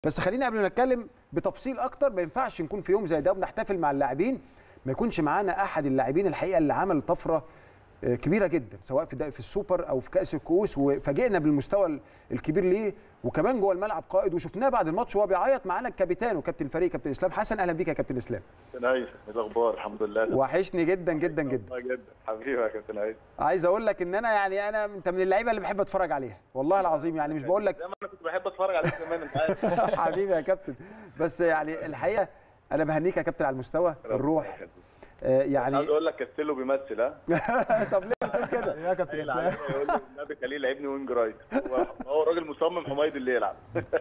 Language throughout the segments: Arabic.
بس خلينا قبل ما نتكلم بتفصيل اكتر، ما ينفعش نكون في يوم زي ده بنحتفل مع اللاعبين ما يكونش معانا احد اللاعبين الحقيقه اللي عمل طفره كبيره جدا، سواء في السوبر او في كاس الكؤوس، وفاجئنا بالمستوى الكبير ليه، وكمان جوه الملعب قائد، وشفناه بعد الماتش وهو بيعيط معانا الكابتن وكابتن الفريق كابتن اسلام حسن. اهلا بيك يا كابتن اسلام. كابتن هيثم، ايه الاخبار؟ الحمد لله. وحشني جدا جدا جدا. جدا حبيبي يا كابتن هيثم. عايز اقول لك ان انت من اللعيبه اللي بحب اتفرج عليها والله العظيم، يعني مش بقول لك زي ما انا كنت بحب اتفرج عليك كمان انت عارف. حبيبي يا كابتن، بس يعني الحقيقه انا بهنيك يا كابتن على المستوى الروح. يعني عايز اقول لك كاستيلو بيمثل. ها طب ليه بتقول كده يا كابتن اسلام؟ يقول لي النبي خليه لعبني وينج رايت، هو راجل مصمم حميد اللي يلعب.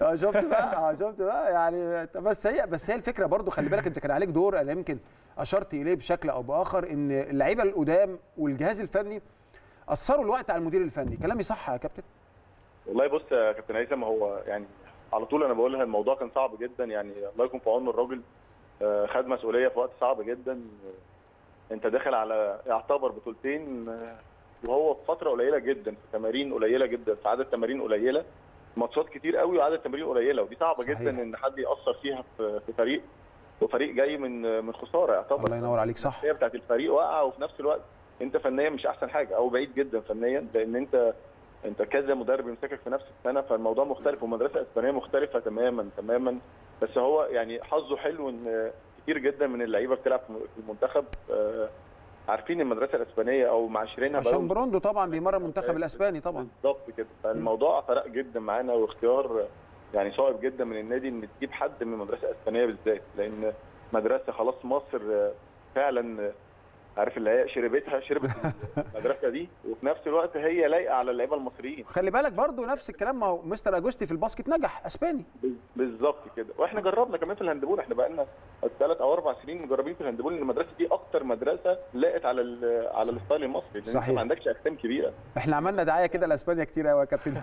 شفت بقى يعني. بس هي الفكره برضو، خلي بالك انت كان عليك دور، انا يمكن اشرت اليه بشكل او باخر، ان اللعيبه القدام والجهاز الفني اثروا الوقت على المدير الفني. كلامي صح يا كابتن؟ والله بص يا كابتن هيثم، هو يعني على طول انا بقولها الموضوع كان صعب جدا، يعني الله يكون في عون الراجل، خد مسؤوليه في وقت صعب جدا. انت داخل على يعتبر بطولتين، وهو في فتره قليله جدا، في تمارين قليله جدا، في عدد تمارين قليله، ماتشات كتير قوي وعدد تمارين قليله، ودي صعبه صحيح. جدا ان حد ياثر فيها في فريق، وفريق جاي من خساره يعتبر. الله ينور عليك، صح. هي بتاعت الفريق واقعه، وفي نفس الوقت انت فنيا مش احسن حاجه او بعيد جدا فنيا، لان انت كذا مدرب يمسكك في نفس السنه، فالموضوع مختلف، ومدرسه اسبانيه مختلفه تماما. بس هو يعني حظه حلو ان كتير جدا من اللعيبه بتلعب في المنتخب، عارفين المدرسه الاسبانيه او معاشرينها، عشان بروندو طبعا بيمرن المنتخب الاسباني طبعا. بالظبط كده، فالموضوع فرق جدا معانا، واختيار يعني صعب جدا من النادي ان تجيب حد من المدرسه الاسبانيه بالذات، لان مدرسه خلاص مصر فعلا عارف اللي هي شربت المدرسه دي، وفي نفس الوقت هي لايقه على اللعيبه المصريين. خلي بالك برضو نفس الكلام، ما هو مستر اجوستي في الباسكت نجح اسباني. بالظبط كده، واحنا جربنا كمان في الهاندبول، احنا بقى لنا 3 أو 4 سنين مجربين في الهاندبول، ان المدرسه دي اكتر مدرسه لاقت على الستايل المصري، لان انت ما عندكش اجسام كبيره. احنا عملنا دعايه كده لاسبانيا كتير قوي يا كابتن.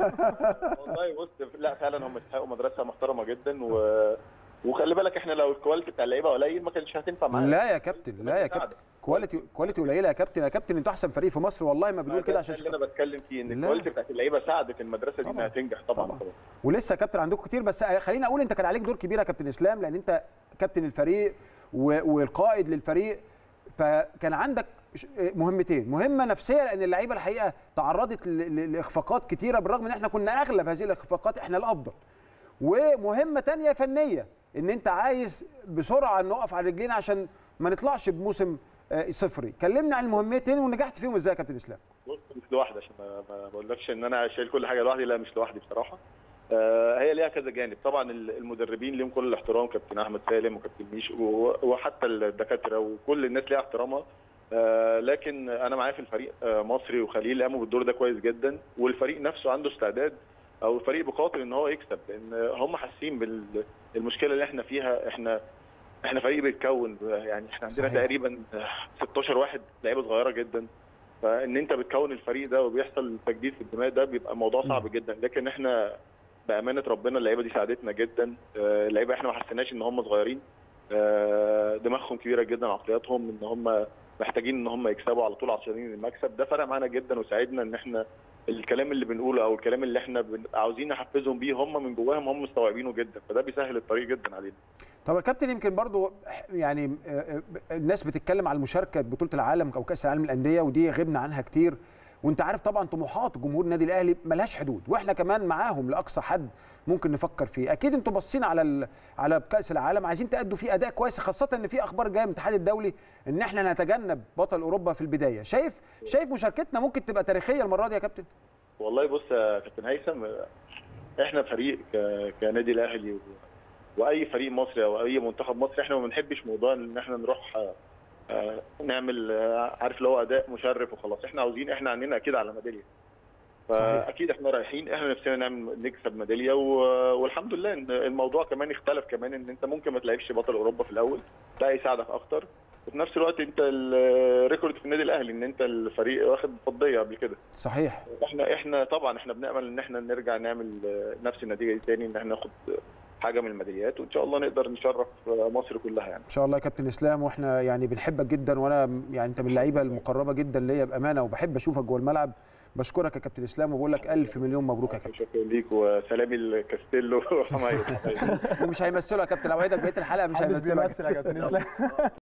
والله بص، لا فعلا هم يستحقوا مدرسه محترمه جدا، وخلي بالك احنا لو الكواليتي بتاع اللعيبه قليل ما كانش هتنفع معانا. لا يا كابتن، كواليتي قليله يا كابتن انتوا احسن فريق في مصر، والله ما بنقول كده عشان اللي انا بتكلم فيه، ان الكواليتي بتاعت اللعيبه ساعدت المدرسه دي انها تنجح طبعا. ولسه يا كابتن عندكم كتير، بس خليني اقول انت كان عليك دور كبير يا كابتن اسلام، لان انت كابتن الفريق والقائد للفريق، فكان عندك مهمتين، مهمه نفسيه لان اللعيبه الحقيقه تعرضت لاخفاقات كتيره، بالرغم ان احنا كنا اغلب هذه الاخفاقات احنا الافضل، ومهمه ثانيه فنيه، ان انت عايز بسرعه نقف على رجلينا عشان ما نطلعش بموسم صفري. كلمنا عن المهمتين ونجحت فيهم ازاي يا كابتن اسلام؟ بص، مش لوحدي، عشان ما بقولكش ان انا شايل كل حاجه لوحدي، لا مش لوحدي بصراحه. هي ليها كذا جانب، طبعا المدربين ليهم كل الاحترام، كابتن احمد سالم وكابتن ميش وحتى الدكاتره وكل الناس ليها احترامها، لكن انا معايا في الفريق مصري وخليل قاموا بالدور ده كويس جدا، والفريق نفسه عنده استعداد، او الفريق بقاتل ان هو يكسب، لان هم حاسين بالمشكله اللي احنا فيها. احنا فريق بيتكون، يعني احنا عندنا صحيح. تقريبا 16 واحد، لعيبه صغيره جدا، فان انت بتكون الفريق ده وبيحصل تجديد في الدماء ده بيبقى موضوع صعب جدا، لكن احنا بامانه ربنا اللعيبه دي ساعدتنا جدا. اللعيبه احنا ما حسيناش ان هم صغيرين، دماغهم كبيره جدا، عقلياتهم ان هم محتاجين ان هم يكسبوا على طول عشان المكسب ده، فرق معانا جدا وساعدنا ان احنا الكلام اللي بنقوله او الكلام اللي احنا عاوزين نحفزهم بيه هم من جواهم هم مستوعبينه جدا، فده بيسهل الطريق جدا علينا. طب يا كابتن، يمكن برضو يعني الناس بتتكلم على المشاركه ببطوله العالم او كاس العالم للانديه، ودي غبنا عنها كتير، وانت عارف طبعا طموحات جمهور النادي الاهلي ملهاش حدود، واحنا كمان معاهم لاقصى حد ممكن نفكر فيه. اكيد انتوا باصين على كاس العالم، عايزين تأدوا فيه اداء كويس، خاصه ان في اخبار جايه من الاتحاد الدولي ان احنا نتجنب بطل اوروبا في البدايه. شايف مشاركتنا ممكن تبقى تاريخيه المره دي يا كابتن؟ والله بص يا كابتن هيثم، احنا فريق كنادي الاهلي واي فريق مصري او اي منتخب مصري، احنا ما بنحبش موضوع ان احنا نروح نعمل عارف اللي هو اداء مشرف وخلاص، احنا عاوزين، احنا عندنا اكيد على ميداليه، فاكيد احنا رايحين احنا نفسنا نكسب ميداليه، والحمد لله ان الموضوع كمان اختلف كمان، ان انت ممكن ما تلعبش بطل اوروبا في الاول، ده هيساعدك اكتر، وفي نفس الوقت انت الريكورد في النادي الاهلي ان انت الفريق واخد فضيه قبل كده. صحيح. احنا طبعا احنا بنامل ان احنا نرجع نعمل نفس النتيجه دي تاني، ان احنا ناخد حاجه من الميداليات، وان شاء الله نقدر نشرف مصر كلها يعني. ان شاء الله يا كابتن اسلام، واحنا يعني بنحبك جدا، وانا يعني انت من اللعيبه المقربه جدا ليا بامانه، وبحب اشوفك جوه الملعب، بشكرك يا كابتن اسلام وبقول لك الف مليون مبروك يا كابتن. شكرا ليك وسلامي لكاستيلو وحمايد ومش هيمثلوا يا كابتن، اوعدك بقيه الحلقه مش هيمثلوا يا كابتن اسلام.